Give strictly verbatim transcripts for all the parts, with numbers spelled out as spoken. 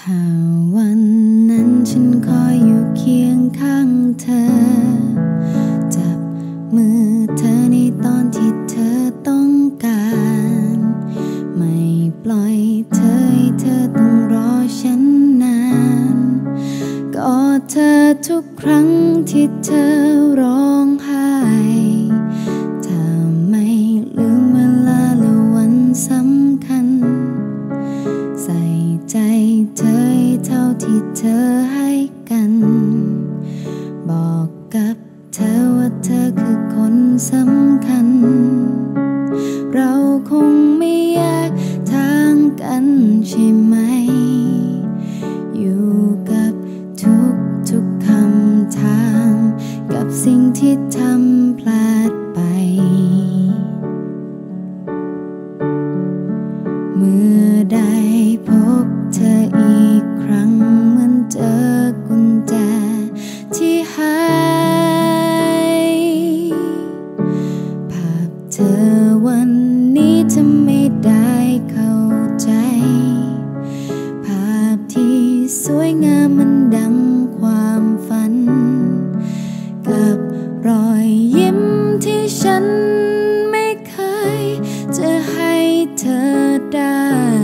ถ้าวันนั้นฉันคอยอยู่เคียงข้างเธอจับมือเธอในตอนที่เธอต้องการไม่ปล่อยเธอให้เธอต้องรอฉันนานกอดเธอทุกครั้งที่เธอร้องไห้ถ้าไม่ลืมเวลาและวันสำคัญใส่ใจเธอเท่าที่เธอให้กันบอกกับเธอว่าเธอคือคนสำคัญเราคงไม่แยกทางกันใช่ไหมอยู่กับทุกทุกคำถามกับสิ่งที่ทำพลาดไปเมื่อได้พบเธออีกครั้งเหมือนเจอกุญแจที่หายภาพเธอวันนี้จะไม่ได้เข้าใจภาพที่สวยงามมันดังความฝันกับรอยยิ้มที่ฉันไม่เคยจะให้เธอได้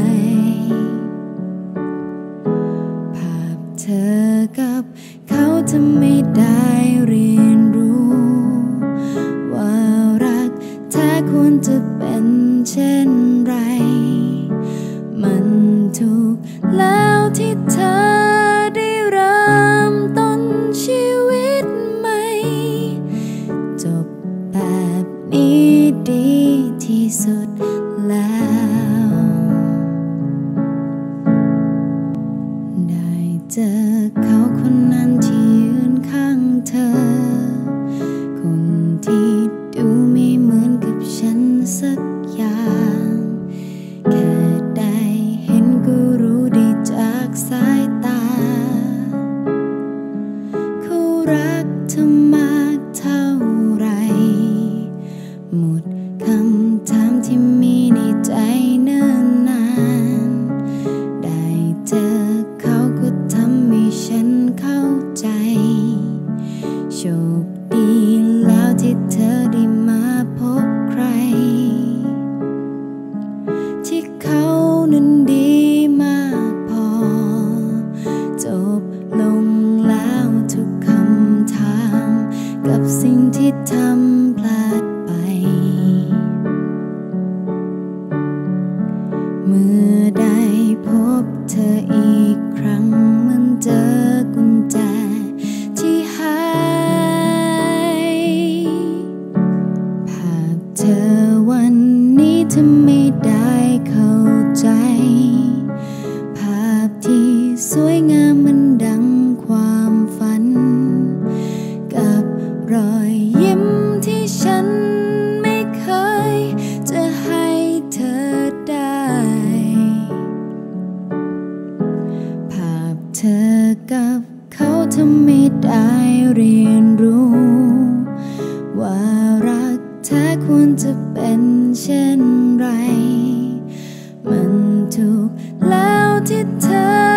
ภาพเธอกับเขาจะไม่ได้เรียนรู้ว่ารักแท้ควรจะเป็นเช่นไรมันถูกแล้วที่เธอได้เริ่มต้นชีวิตใหม่จบแบบนี้ดีที่สุดแล้วได้เจอเขาคนนั้นที่ยืนข้างเธอคนที่ดูไม่เหมือนกับฉันสักอย่างแค่ได้เห็นก็รู้ได้จากสายตาเขารักเธอมากเท่าไรหมดคำถามที่มีในใจเนิ่นนานได้เจอเขาก็ทำให้ฉันเข้าใจโชคดีแล้วที่เธอได้มาพบใครที่เขานั้นดีมากพอจบลงแล้วทุกคำถามกับสิ่งที่ทำพลาดไปเมื่อได้พบเธออีกครั้งเหมือนเจอกุญแจที่หายภาพเธอวันนี้เธอไม่ได้เข้าใจภาพที่สวยงามมันดังความฝันกับรอยยิ้มที่ฉันไม่เคยจะให้เธอได้ภาพเธอกับเขาทำไม่ได้เรียนรู้ว่ารักแท้ควรจะเป็นเช่นไรมันถูกแล้วที่เธอ